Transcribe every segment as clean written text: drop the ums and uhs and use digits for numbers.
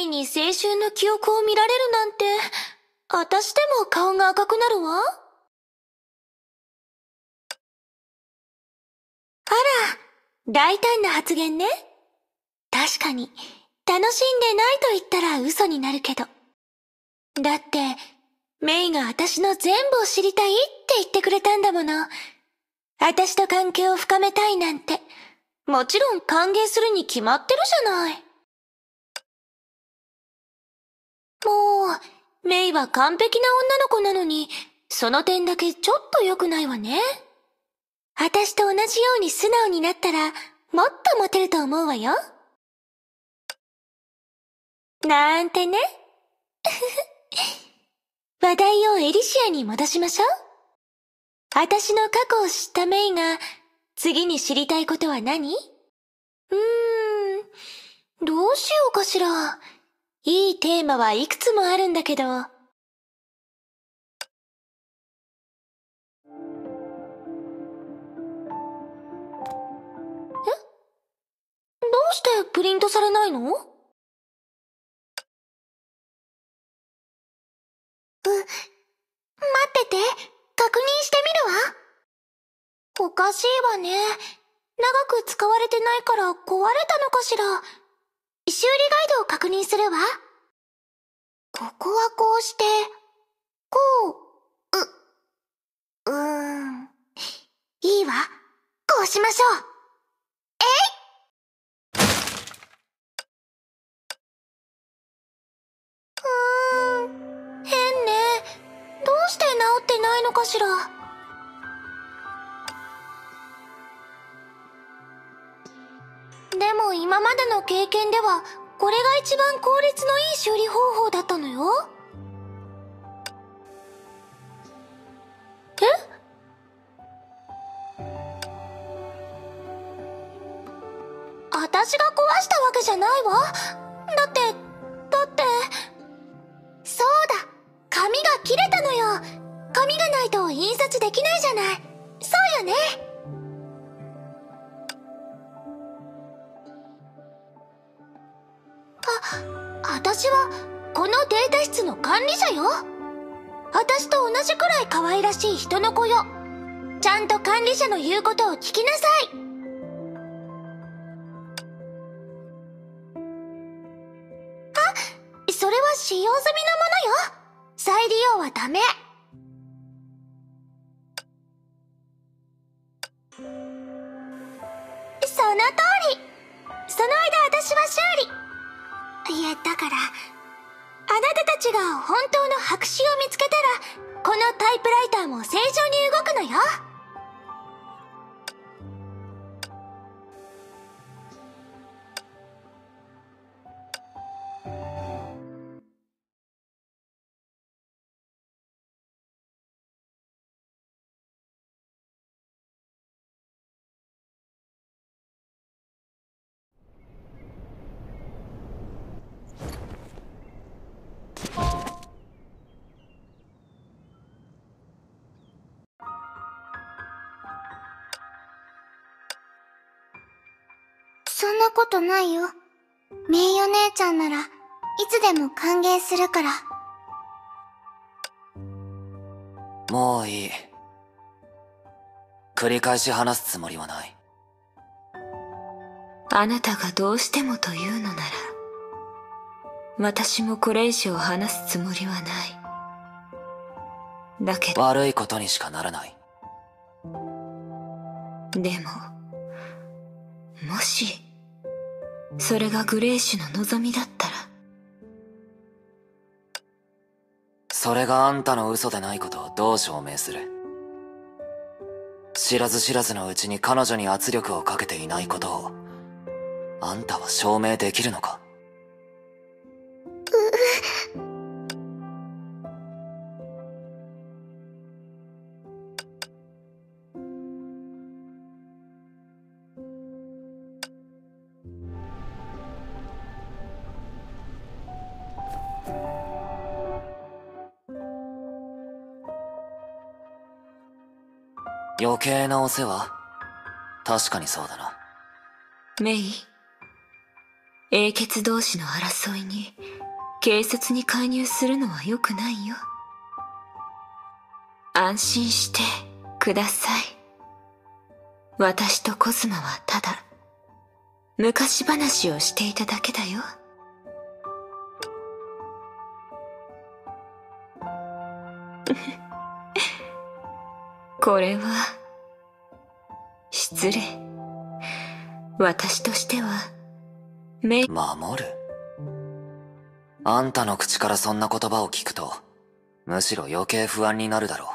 メイに青春の記憶を見られるなんて、私でも顔が赤くなるわ。あら、大胆な発言ね。確かに、楽しんでないと言ったら嘘になるけど。だって、メイが私の全部を知りたいって言ってくれたんだもの。私と関係を深めたいなんて、もちろん歓迎するに決まってるじゃない。もう、メイは完璧な女の子なのに、その点だけちょっと良くないわね。私と同じように素直になったら、もっとモテると思うわよ。なんてね。話題をエリシアに戻しましょう。私の過去を知ったメイが、次に知りたいことは何？どうしようかしら。いいテーマはいくつもあるんだけど。どうしてプリントされないの？待ってて、確認してみるわ。おかしいわね。長く使われてないから壊れたのかしら。修理ガイドを確認するわ。ここはこうして、こいいわ。こうしましょう。変ね。どうして治ってないのかしら。でも今までの経験では、これが一番効率のいい修理方法だったのよ。え？私が壊したわけじゃないわ。だって、そうだ、紙が切れたのよ。紙がないと印刷できないじゃない。そうよね。私はこのデータ室の管理者よ。私と同じくらい可愛らしい人の子よ。ちゃんと管理者の言うことを聞きなさい。それは使用済みのものよ。再利用はダメ。その通り。その間私は修理。いや、だから、あなたたちが本当の白紙を見つけたら、このタイプライターも正常に動くのよ。 そんなことないよ。名誉姉ちゃんならいつでも歓迎するから。 もういい。繰り返し話すつもりはない。 あなたがどうしてもというのなら、私もこれ以上話すつもりはない。だけど。 悪いことにしかならない。 でも、もし、それがグレイシュの望みだったら。 それがあんたの嘘でないことをどう証明する？知らず知らずのうちに彼女に圧力をかけていないことを、あんたは証明できるのか？余計なお世話？確かにそうだな。 メイ、 英傑同士の争いに軽率に介入するのは良くないよ。安心してください。私とコズマはただ昔話をしていただけだよ。これは失礼。私としては守る？あんたの口からそんな言葉を聞くとむしろ余計不安になるだろう。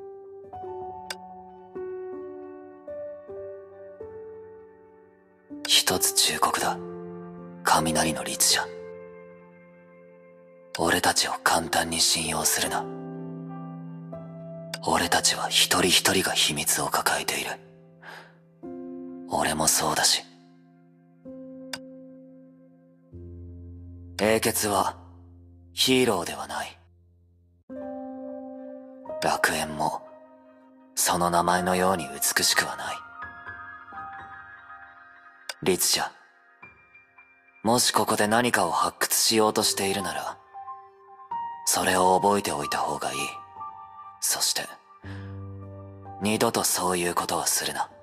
一つ忠告だ、雷の律者。俺たちを簡単に信用するな。俺たちは一人一人が秘密を抱えている。俺もそうだし。英傑はヒーローではない。楽園もその名前のように美しくはない。律者、もしここで何かを発掘しようとしているなら、それを覚えておいた方がいい。そして、二度とそういうことはするな。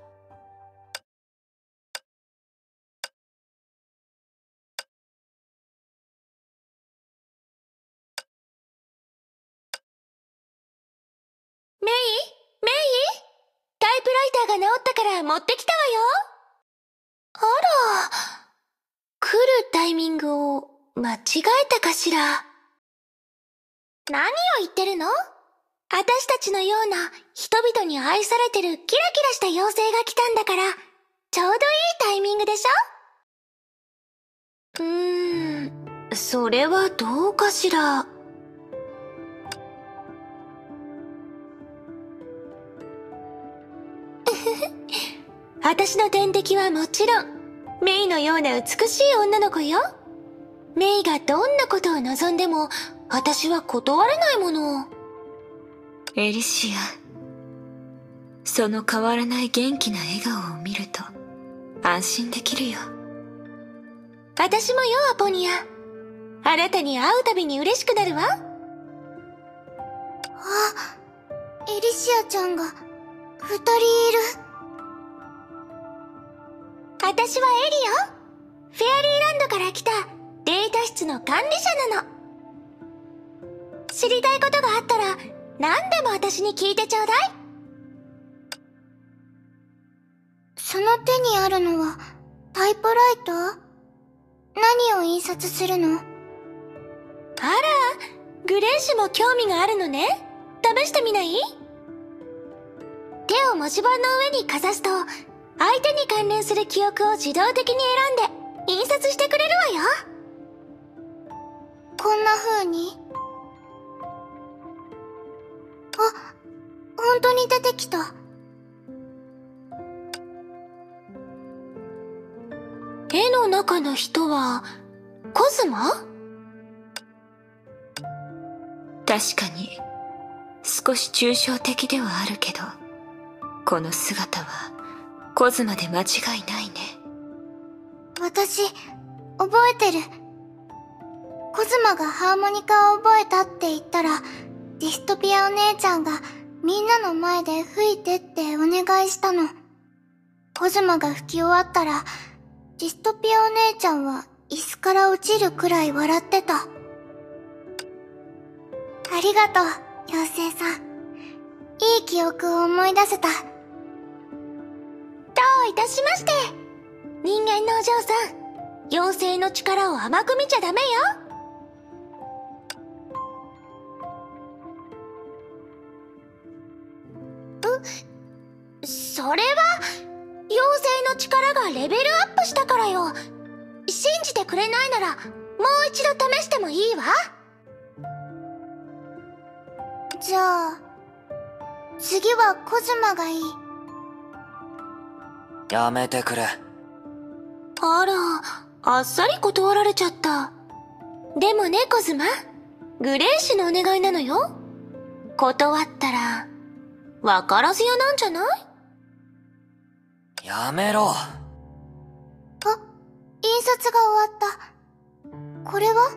メイタイプライターが治ったから持ってきたわよ。あら、来るタイミングを間違えたかしら。何を言ってるの？私たちのような人々に愛されてるキラキラした妖精が来たんだから、ちょうどいいタイミングでしょ？それはどうかしら。私の天敵はもちろん、メイのような美しい女の子よ。メイがどんなことを望んでも、私は断れないもの。エリシア、その変わらない元気な笑顔を見ると、安心できるよ。私もよ、アポニア。あなたに会うたびに嬉しくなるわ。 エリシアちゃんが二人いる。 私はエリよ。フェアリーランドから来たデータ室の管理者なの。知りたいことがあったら何でも私に聞いてちょうだい。 その手にあるのはタイプライター？何を印刷するの？ あら、グレーシュも興味があるのね。試してみない？手を文字盤の上にかざすと、相手に関連する記憶を自動的に選んで印刷してくれるわよ。 こんな風に？あ、本当に出てきた。 絵の中の人はコズマ？確かに少し抽象的ではあるけど、この姿はコズマで間違いないね。 私、覚えてる。コズマがハーモニカを覚えたって言ったら、ディストピアお姉ちゃんがみんなの前で吹いてってお願いしたの。コズマが吹き終わったら、ディストピアお姉ちゃんは椅子から落ちるくらい笑ってた。ありがとう、妖精さん。いい記憶を思い出せた。 どういたしまして。人間のお嬢さん、妖精の力を甘く見ちゃダメよ。それは妖精の力がレベルアップしたからよ。信じてくれないならもう一度試してもいいわ。 じゃあ次はコズマがいい。 やめてくれ。 あら、あっさり断られちゃった。でもね、コズマ、グレーシュのお願いなのよ。断ったら分からず屋なんじゃない？ やめろ。 印刷が終わった。これは？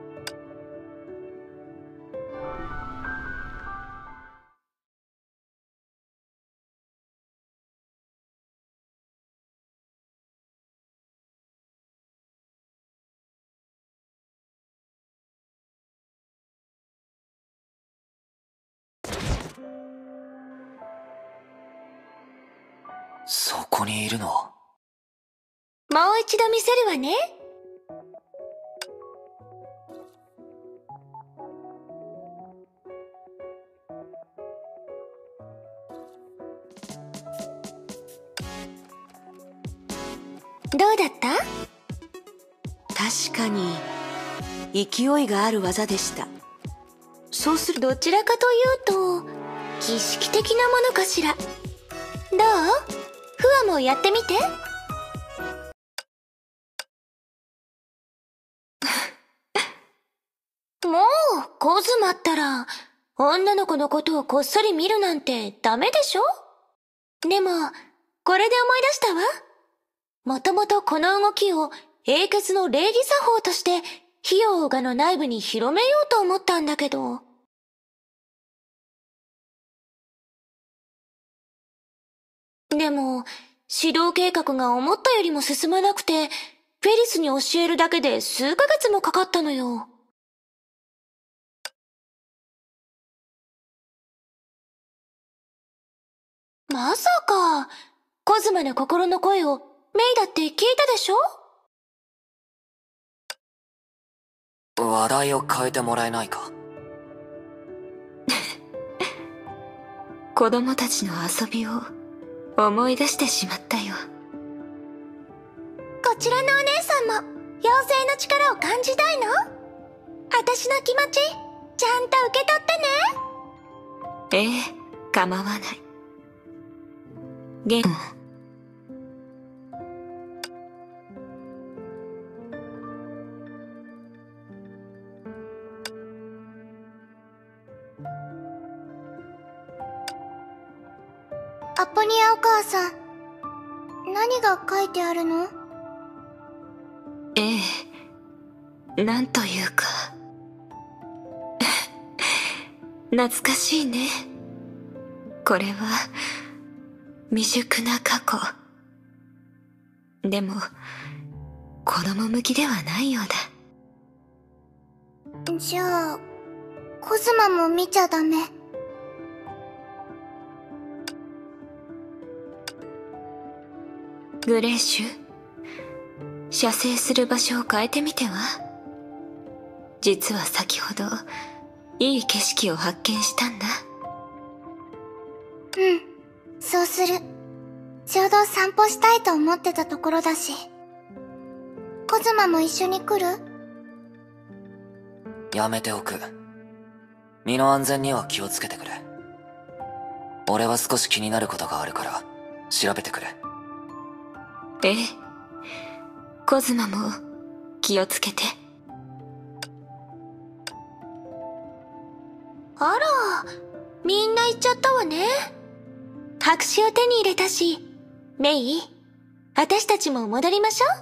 そこにいるのは。 もう一度見せるわね。どうだった？ 確かに勢いがある技でした。 そうするどちらかというと儀式的なものかしら。どう？フワもやってみて。もうコズマったら女の子のことをこっそり見るなんてダメでしょ？でもこれで思い出したわ。もともとこの動きを英傑の礼儀作法としてヒヨオガの内部に広めようと思ったんだけど。でも指導計画が思ったよりも進まなくて、フェリスに教えるだけで数ヶ月もかかったのよ。まさかコズマの心の声をメイだって聞いたでしょ？ 話題を変えてもらえないか。 子供たちの遊びを思い出してしまったよ。 こちらのお姉さんも妖精の力を感じたいの？私の気持ちちゃんと受け取ってね。 ええ、構わない。 アポニアお母さん、何が書いてあるの？ ええ、なんというか懐かしいね。これは未熟な過去。でも子供向きではないようだ。 じゃあコズマも見ちゃダメ？ グレーシュ、射精する場所を変えてみては。実は先ほどいい景色を発見したんだ。 うん、そうする。ちょうど散歩したいと思ってたところだし。コズマも一緒に来る？ やめておく。身の安全には気をつけてくれ。俺は少し気になることがあるから調べてくれ。 ええ、コズマも気をつけて。 あら、みんな行っちゃったわね。白紙を手に入れたし、メイ、私たちも戻りましょう。